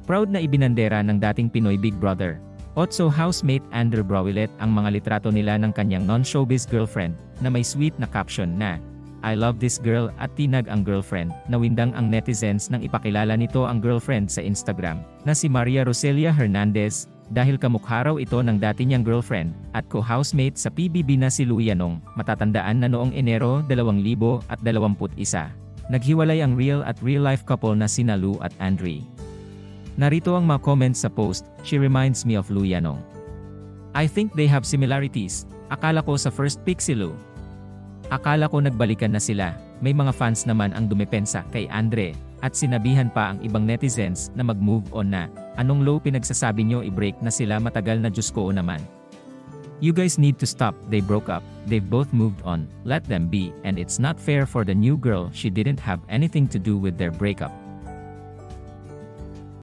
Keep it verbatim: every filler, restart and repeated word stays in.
Proud na ibinandera ng dating Pinoy Big Brother. Otso housemate Andrew Browilet ang mga litrato nila ng kanyang non-showbiz girlfriend na may sweet na caption na I love this girl at tinag ang girlfriend. Nawindang ang netizens nang ipakilala nito ang girlfriend sa Instagram na si Maria Roselia Hernandez dahil kamukha raw ito ng dati niyang girlfriend at co-housemate sa P B B na si Lou Yanong, matatandaan na noong Enero dalawang libo at dalawamput isa. Naghiwalay ang real at real-life couple na sina Lou at Andre. Narito ang mga comments sa post, she reminds me of Lou Yanong. I think they have similarities. Akala ko sa first pick si Lou. Akala ko nagbalikan na sila. May mga fans naman ang dumepensa kay Andre, at sinabihan pa ang ibang netizens na mag-move on na. Anong Lou pinagsasabi nyo i-break na sila matagal na Diyos ko naman. You guys need to stop, they broke up, they've both moved on, let them be, and it's not fair for the new girl, she didn't have anything to do with their breakup.